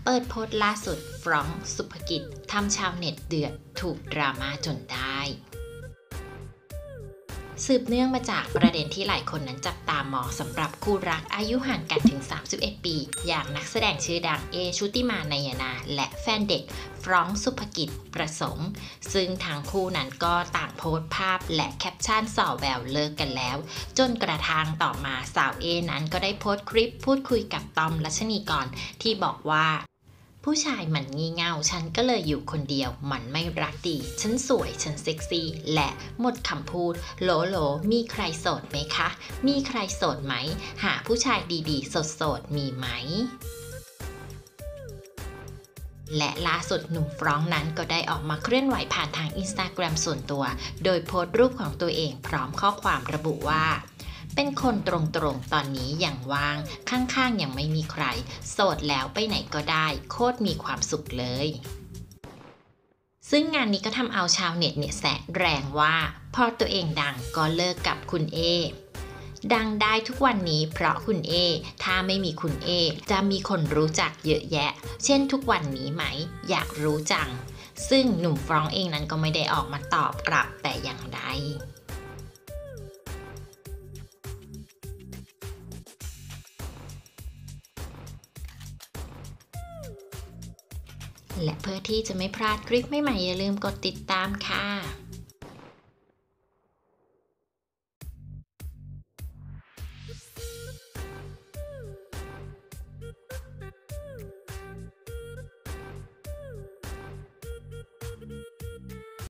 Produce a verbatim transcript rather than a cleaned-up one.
เปิดโพสต์ล่าสุดฟรองก์สุภกิจทำชาวเน็ตเดือดถูกดราม่าจนได้สืบเนื่องมาจากประเด็นที่หลายคนนั้นจับตามองสำหรับคู่รักอายุห่างกันถึงสามสิบเอ็ดปีอย่างนักแสดงชื่อดังเอชุติมานายนาและแฟนเด็กฟรองก์สุภกิจประสงค์ซึ่งทั้งคู่นั้นก็ต่างโพสต์ภาพและแคปชั่นส่อแววเลิกกันแล้วจนกระทั่งต่อมาสาวเอนั้นก็ได้โพสต์คลิปพูดคุยกับตอมรัชนีกรที่บอกว่าผู้ชายมันงี่เง่าฉันก็เลยอยู่คนเดียวมันไม่รักดีฉันสวยฉันเซ็กซี่และหมดคำพูดโหลโหลมีใครโสดไหมคะมีใครโสดไหมหาผู้ชายดีๆโสดๆมีไหมและล่าสุดหนุ่มฟรองก์นั้นก็ได้ออกมาเคลื่อนไหวผ่านทาง อินสตาแกรม ส่วนตัวโดยโพสต์รูปของตัวเองพร้อมข้อความระบุว่าเป็นคนตรงๆตอนนี้อย่างว่างข้างๆยังไม่มีใครโสดแล้วไปไหนก็ได้โคตรมีความสุขเลยซึ่งงานนี้ก็ทำเอาชาวเน็ตเนี่ยแซะแรงว่าพอตัวเองดังก็เลิกกับคุณเอดังได้ทุกวันนี้เพราะคุณเอถ้าไม่มีคุณเอจะมีคนรู้จักเยอะแยะเช่นทุกวันนี้ไหมอยากรู้จังซึ่งหนุ่มฟรองก์เองนั้นก็ไม่ได้ออกมาตอบกลับแต่อย่างใดและเพื่อที่จะไม่พลาดคลิปใหม่ๆอย่าลืมกดติดตามค่ะ